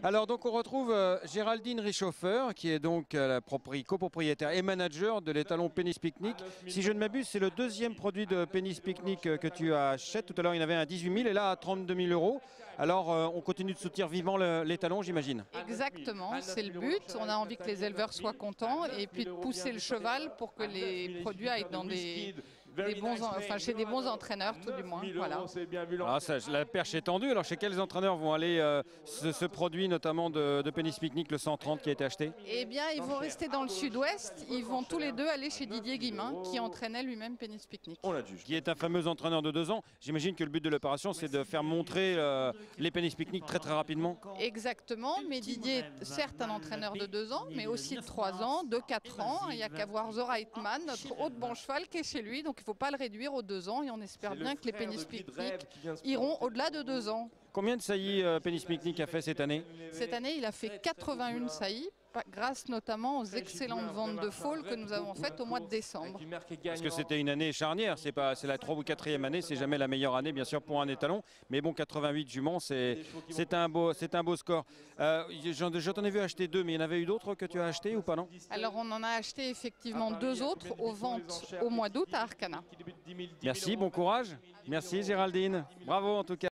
Alors donc on retrouve Géraldine Richofer qui est donc la copropriétaire et manager de l'étalon Pénis Picnic. Si je ne m'abuse, c'est le deuxième produit de Pénis Picnic que tu achètes. Tout à l'heure il y en avait à 18 000 et là à 32 000 euros. Alors on continue de soutenir vivement l'étalon, j'imagine. Exactement, c'est le but. On a envie que les éleveurs soient contents et puis de pousser le cheval pour que les produits aillent dans chez des bons entraîneurs tout du moins. Voilà. Ah, la perche est tendue. Alors chez quels entraîneurs vont aller ce produit notamment de Pénis Picnic, le 130 qui a été acheté? Eh bien, ils vont rester dans le sud-ouest. Ils vont tous les deux aller chez Didier Guillemin qui entraînait lui-même Pénis Picnic. Qui est un fameux entraîneur de 2 ans. J'imagine que le but de l'opération, c'est de faire montrer les Pénis Picnic très rapidement. Exactement, mais Didier est certes un entraîneur de 2 ans, mais aussi de 3 ans, de 4 ans. Il n'y a qu'à voir The Right Man, notre autre bon cheval qui est chez lui. Donc il ne faut pas le réduire aux 2 ans et on espère bien que les Pénis Picnic iront au-delà de 2 ans. Combien de saillies Pénis Picnic a fait cette année? Cette année, il a fait 81 saillies, grâce notamment aux excellentes ventes de foal que nous avons faites au mois de décembre. Parce que c'était une année charnière, c'est la 3e ou 4e année, c'est jamais la meilleure année bien sûr pour un étalon, mais bon 88 juments c'est un beau score. Je t'en ai vu acheter 2, mais il y en avait eu d'autres que tu as acheté ou pas, non? Alors on en a acheté effectivement 2 autres aux ventes au mois d'août à Arcana. Merci, bon courage. Merci Géraldine, bravo en tout cas.